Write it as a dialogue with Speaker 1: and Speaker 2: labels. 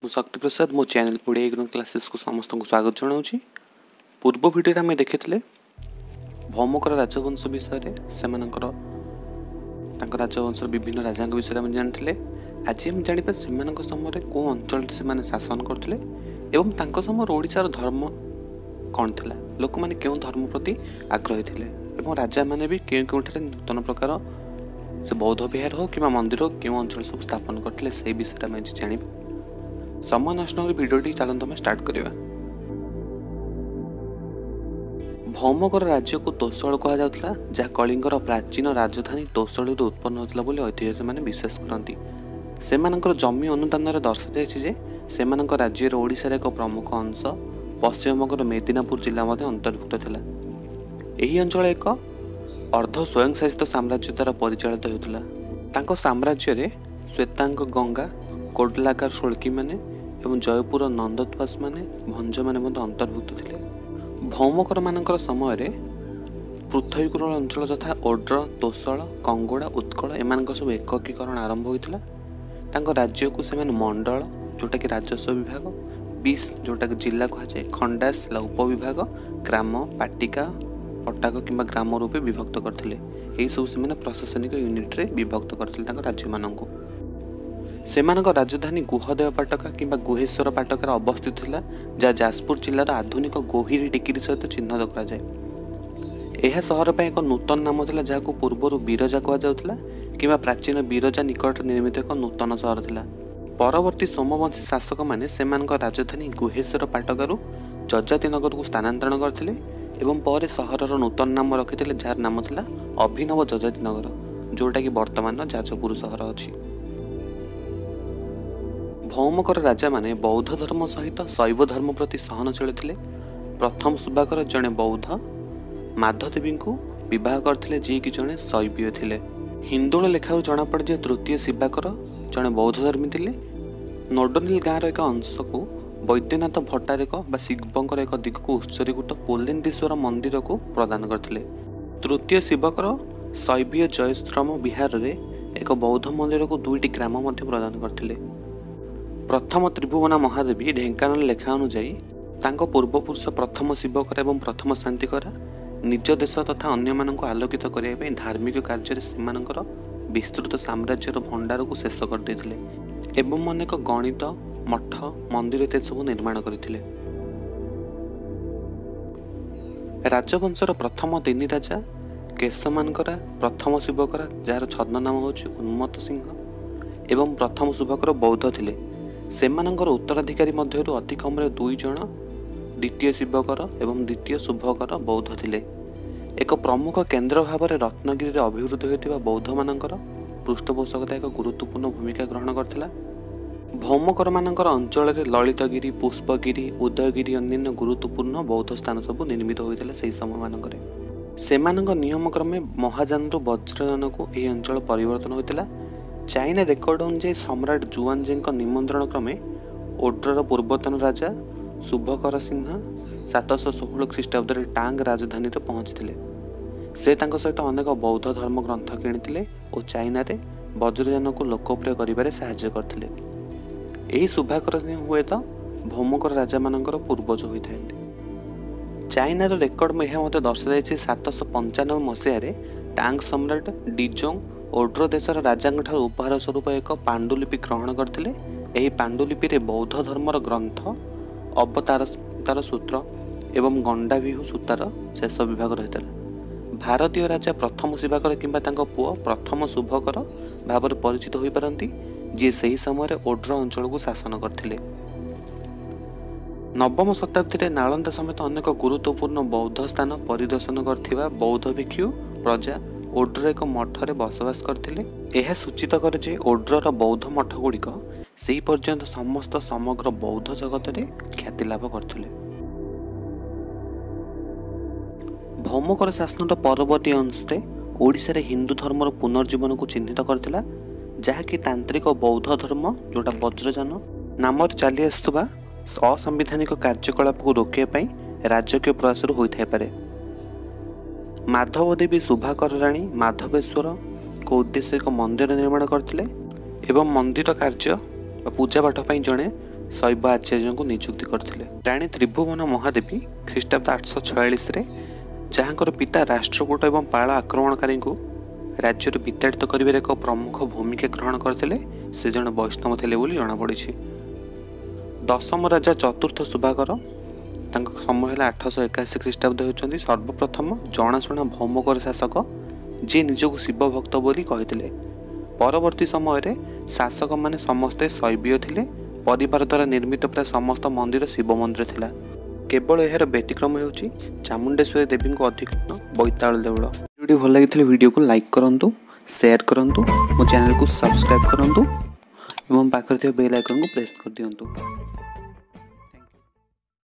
Speaker 1: saktiprasad मो channel Odia exam classes को समस्त को स्वागत जनाऊँ। पूर्व भिडियो आम देखी भौमकर राजवंश विषय से राजवंश विभिन्न राजा विषय में जानी। आज हम जाना से समय कौ अंचल से शासन करते एवं समय ओडिशार धर्म कौन था, लोक मैंने क्यों धर्म प्रति आग्रही थे और राजा मैंने भी क्यों क्यों नूतन प्रकार से बौद्ध विहार हो कि मंदिर हो क्यों अंचल सब स्थापन करते से विषय में जाना। समय नष्ट भिडियोटी चलते आम स्टार्ट करवा। भौमकर राज्य को तोसल कहुला, जहाँ कलिंगर प्राचीन राजधानी तोसल उत्पन्न होता बोली ऐतिहासिक मैंने विश्वास करती। से जमी अनुदान दर्शाई से राज्य ओडिशार एक प्रमुख अंश पश्चिमबंगर मेदिनीपुर जिला अंतर्भुक्त था। यही अंचल एक अर्ध स्वयंशासित साम्राज्य द्वारा परिचालित होता। साम्राज्य में श्वेतांग गंगा कोडलाकार शोल्की माने एवं जयपुर नंदत्वास माने भंज माने अंतर्भुक्त थे। भौमकर मानकर समय पृथ्वीकूल अंचल तथा ओड्र तोसल कंगोड़ा उत्कल एम सब एककीकरण आरंभ होता। राज्य को से मंडल जोटा कि राजस्व विभाग, बीस जोटा कि जिला कहुए, खंडास उपविभाग, ग्राम पाटिका पटाक कि ग्राम रूपे विभक्त करते। यही सब से प्रशासनिक यूनिट्रे विभक्त करते राज्य मानक। सेमानक राजधानी गुहदेव पाटका कि गुहेश्वर पाटकार अवस्थित था, जहाँ जाजपुर जिलार आधुनिक गोहिरी टिकिरी सहित चिन्हित कराए। यह सहर पर एक नूतन नाम था जहाँ पूर्वर बीरजा कहुला कि प्राचीन बीरजा निकट निर्मित एक नूतन सहर था। परवर्ती सोमवंशी शासक मैंने राजधानी गुहेश्वर पाटकारु जजाति नगर को स्थानांतरण करते एवं पर सहरर नूतन नाम रखिते जार नाम था अभिनव जजाति नगर, जोटा कि वर्तमान जाजपुर सहर अच्छी। भौमकर राजा माने बौद्ध धर्म सहित शैव धर्म प्रति सहनशील थे। प्रथम सुभाकर जड़े बौद्ध माधदेवी को विवाह करते जी कि जड़े शैवीय थे। हिंदोल लेखाऊ जना पड़े तृतीय शिवाकर जड़े बौद्ध धर्मी थे। नोडोनिल गाँव एक अंश को वैद्यनाथ भट्टारिक शिवंकर एक दिग को उत्सर्गीकृत पोलेंदीश्वर मंदिर को प्रदान करते। तृतीय शिवकर शैवीय जयश्रम विहार में एक बौद्ध मंदिर को दुईटी ग्राम प्रदान करते। प्रथम त्रिभुवना महादेवी ढेंकानाल लेखा अनुजाई पूर्वपुरुष प्रथम शिवकर एवं प्रथम शांतिकरा निज देश तथा अन्य मानक आलोकित करने धार्मिक कार्य से विस्तृत साम्राज्यर भंडार को शेष करते एवं अनेक गणित मठ मंदिर सब निर्माण करते। राजवंशर प्रथम तीन राजा केशमानकरा प्रथम शिवकरा जार छद्म नाम हूँ उन्मत्त सिंह एवं प्रथम शुभकर बौद्ध थे। सेमानंकर उत्तराधिकारी मध्यरु अति कम दुई जन द्वितीय शिवकर एवं द्वितीय शुभकर बौद्ध थे। एक प्रमुख केन्द्र भाव में रत्नगिरी अभिवृद्ध होता बौद्ध मानकर पृष्ठपोषकता एक गुरुत्वपूर्ण भूमिका ग्रहण करथिला। भौमकर मानकर अंचल में ललितगिरी पुष्पगिरी उदयगिरी अन्य गुरुत्वपूर्ण बौद्ध स्थान सब निर्मित होता से समय मानक। सेमानंक नियम क्रमे महाजान वज्रयान को यह अंचल परिवर्तन होता। चाइना रेकर्ड अनुसार सम्राट जुआनजी निमंत्रण क्रमे ओड्रर पूर्वतन राजा शुभकर सिंह 716 ख्रीष्टाब्द टांग राजधानी पहुंचते। से सहित अनेक बौद्ध धर्म ग्रंथ किणिले और चाइना रे वज्रयान को लोकप्रिय करिबारे सहायता करथिले। यही शुभाकर सिंह हुए तो भौमकर राजा मानकर पूर्वज होता है। चाइनार रेकर्ड में यह दर्शाई 795 मसीह टांग सम्राट डिजोंग ओड्र देशर राजा उपहार स्वरूप एक पांडुलिपि ग्रहण करते। यही पांडुलिपि रे बौद्ध धर्मर ग्रंथ अवतार सूत्र एवं गंडाविहु सूतार शेष विभाग रही। भारतीय राजा प्रथम शिवाकर किंबा पुओ प्रथम शुभकर भाव परिचित हो पारती, जी से समय ओड्र अंचल को शासन करते। नवम शताब्दी नालंदा समेत अनेक गुरुत्वपूर्ण बौद्ध स्थान परिदर्शन करथिबा बौद्ध भिक्षु प्रजा ओड्र एक मठरे बसवास करथिले। यह सूचित करे जे ओड्रर बौद्ध मठ गुड़िक से पर्यंत समस्त समग्र बौद्ध जगत में ख्याति लाभ करथिले। भौमकर शासन परवर्ती अंश ओडिशा रे हिंदू धर्मर पुनर्जीवन को चिन्हित करथिला, जहाँकि तांत्रिक बौद्ध धर्म जोटा वज्रयान नाम चली आसुवा असंवैधानिक कार्यकलाप को रोकने राजकीय प्रयास होता है। माधवदेवी शुभाकर राणी माधवेश्वर को उद्देश्य एक मंदिर निर्माण करते एवं मंदिर कार्य पूजा पाठ जड़े शैव आचार्य को नियुक्ति करथिले। रानी त्रिभुवन महादेवी ख्रीष्टाब्द 846 जहाँकर पिता राष्ट्रकूट एवं पाल आक्रमणकारी को राज्य विताड़ित कर एक प्रमुख भूमिका ग्रहण करते से जन वैष्णव थे जमापड़ी। दशम राजा चतुर्थ सुभाकर समय है 881 ख्रीष्टाब्द होती सर्वप्रथम जनाशुना भौमकर शासक जी निजक शिव भक्त बोली कहते। परवर्ती समय शासक माने समस्ते शैवीय थिले। परिवार द्वारा निर्मित प्राय समस्त मंदिर शिव मंदिर थिला। केवल यार व्यतिक्रम होची चामुंडेश्वरी देवी को अधिकृत बैताल देवल। वीडियो भल लगी वीडियो को लाइक करंतु, शेयर करंतु, मो चैनल को सब्सक्राइब करंतु एवं पाखर बेल आइकन को प्रेस कर दियंतु।